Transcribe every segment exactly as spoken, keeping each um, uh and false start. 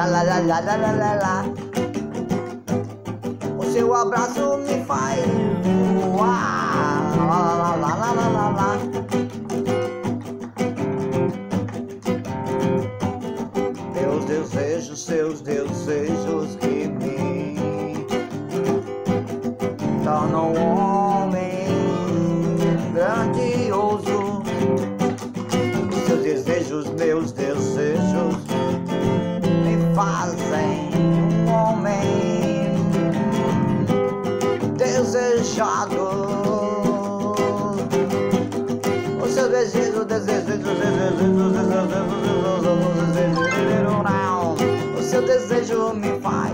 lá, lá, lá, lá, lá, lá, lá. O seu abraço me faz voar, lá, lá, lá, lá, lá, lá, lá. Meus desejos, seus desejos que me tornam um homem grandioso. Seus desejos, meus desejos me fazem um homem desejado. Os seus desejos, desejos, desejos, o seu desejo me faz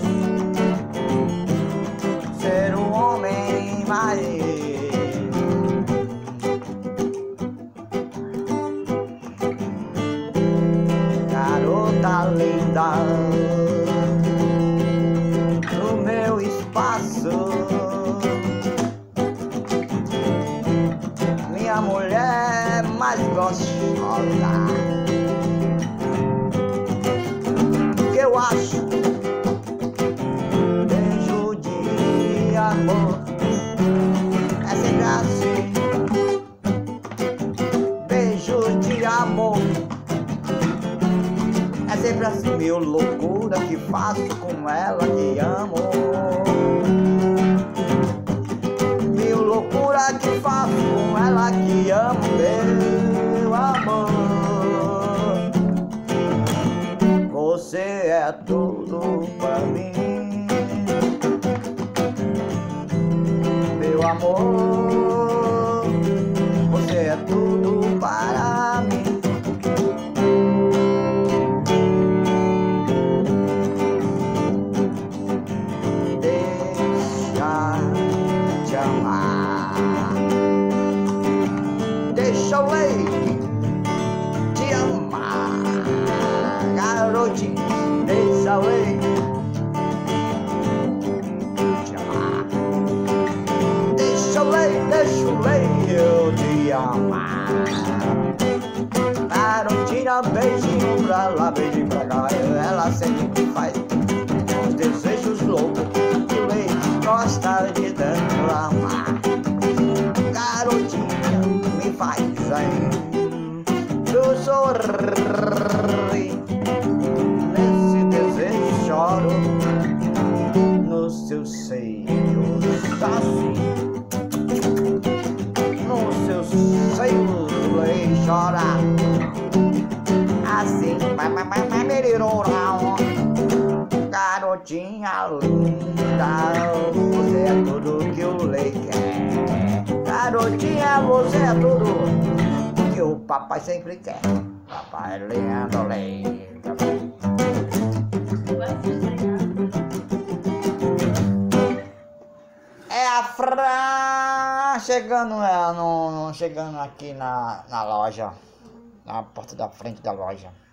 ser um homem mais garota linda no meu espaço, minha mulher mais gostosa. Que eu acho beijo de amor é sempre assim, beijo de amor é sempre assim, meu loucura que faço com ela que amo. Meu loucura que faço com ela que amo, meu amor. Você é tudo pra mim, meu amor. Você é tudo para mim. Deixa eu ler, te amar, garotinho, deixa eu ler, te amar. Deixa eu ler, deixa eu ler, eu te amar. Garotinha, beijinho pra lá, beijinho pra cá, ela sempre me faz os desejos loucos, que leite gosta de tanto amar. Garotinha, me faz eu sorri, nesse desejo choro, nos seus seios assim, nos seus seios lei chorar assim, vai, vai, vai, vai, garotinha linda, você é tudo que o lei quer. Garotinha, você é tudo que o papai sempre quer. Papai lindo, lindo. É a Fran chegando, é, no, chegando aqui na, na loja, na porta da frente da loja.